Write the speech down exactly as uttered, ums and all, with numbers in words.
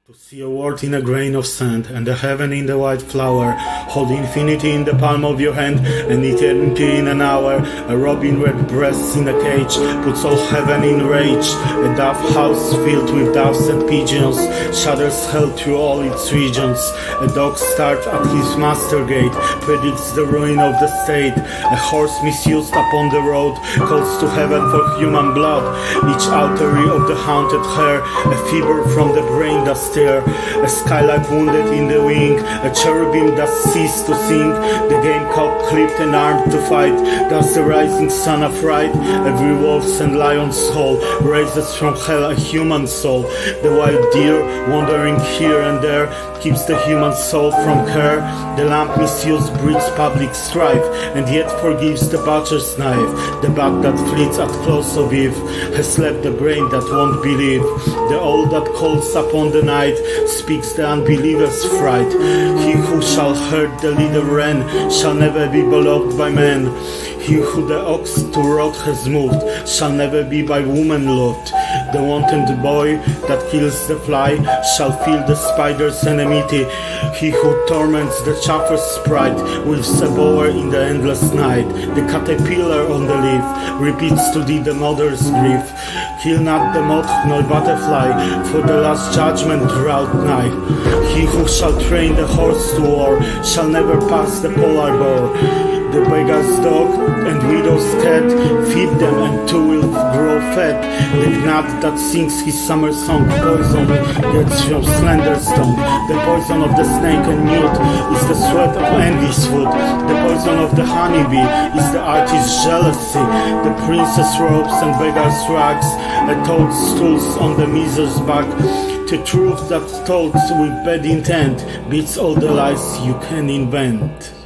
To see a world in a grain of sand, and a heaven in the white flower, hold infinity in the palm of your hand, and eternity in an hour. A robin red breasts in a cage puts all heaven in rage. A dove house filled with doves and pigeons shudders hell through all its regions. A dog starved at his master gate predicts the ruin of the state. A horse misused upon the road calls to heaven for human blood. Each artery of the haunted hair, a fever from the brain that a skylark wounded in the wing, a cherubim that ceased to sing, the gamecock clipped and armed to fight. Thus the rising sun affright every wolf's and lion's soul, raises from hell a human soul. The wild deer, wandering here and there, keeps the human soul from care. The lamp misused breeds public strife, and yet forgives the butcher's knife. The bat that fleets at close of eve has left the brain that won't believe. The owl that calls upon the night speaks the unbeliever's fright. He who shall herd the little wren shall never be beloved by men. He who the ox to rot has moved shall never be by woman loved. The wanton boy that kills the fly shall feel the spider's enmity. He who torments the chaffer's sprite weaves a bower in the endless night. The caterpillar on the leaf repeats to thee the mother's grief. Kill not the moth nor butterfly, for the last judgment drought nigh. He who shall train the horse to war shall never pass the polar bear. The beggar's dog and widow's cat, feed them and two will grow fat. The gnat that sings his summer song, poison gets from slender stone. The poison of the snake and newt is the sweat of envy's food. The poison of the honeybee is the artist's jealousy. The princess robes and beggar's rags, a toadstools on the miser's back. The truth that told with bad intent beats all the lies you can invent.